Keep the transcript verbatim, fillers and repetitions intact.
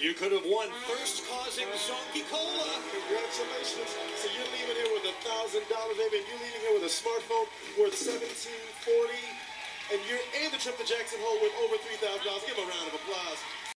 You could have won first causing Zonky Cola. Congratulations. So you're leaving here with a thousand dollars, baby, and you're leaving here with a smartphone worth seventeen forty, and you're and the trip to Jackson Hole with over three thousand dollars. Give him a round of applause.